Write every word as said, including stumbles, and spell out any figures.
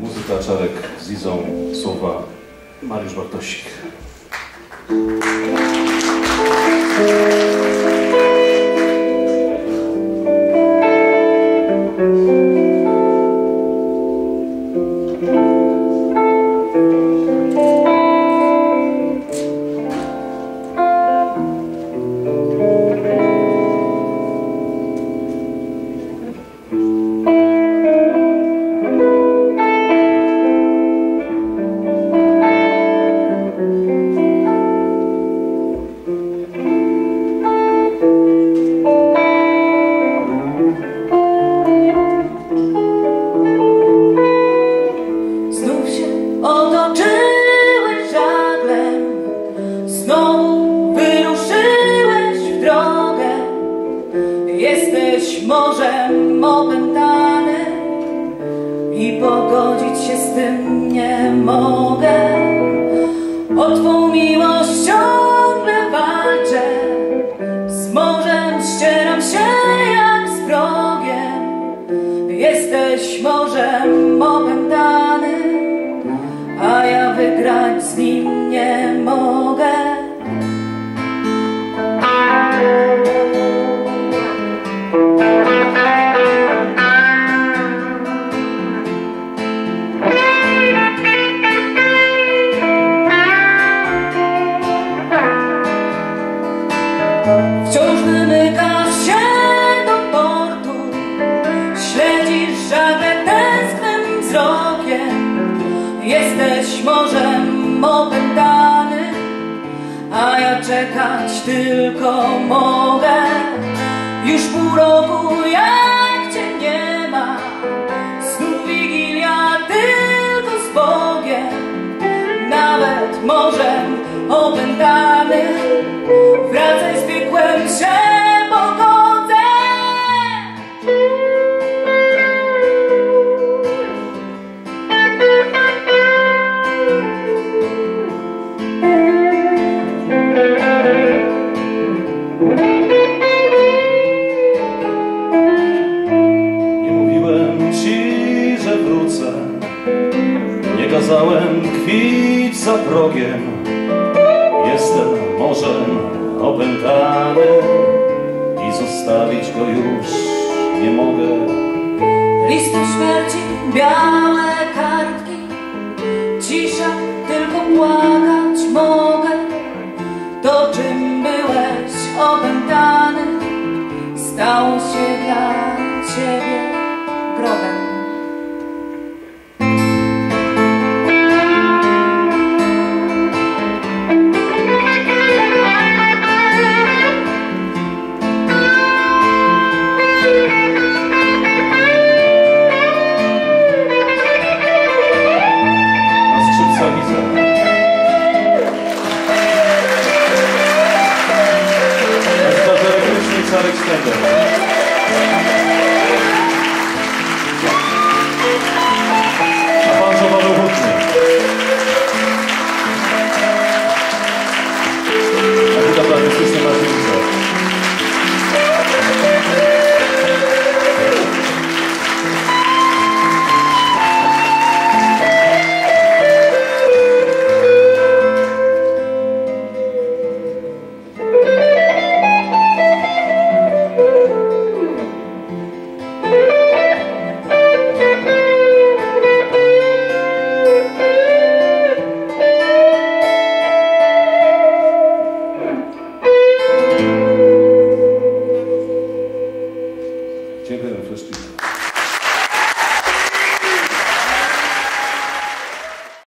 Muzyka Czarek z Izą, słowa Mariusz Bartosik. Jesteś morzem opętany i pogodzić się z tym nie mogę. O twą miłość ciągle walczę, z morzem ścieram się jak z wrogiem. Jesteś morzem opętany, a ja wygrać z nim nie mogę. Wciąż wymykasz się do portu, śledzisz żagle tęsknym wzrokiem. Jesteś morzem opętany, a ja czekać tylko mogę. Już pół roku jak cię nie ma, znów wigilia tylko z Bogiem. Nawet morzem opętany, wracaj, z piekłem się pogodzę. Nie mówiłem ci, że wrócę, nie kazałem tkwić za progiem. Jestem morzem opętany i zostawić go już nie mogę.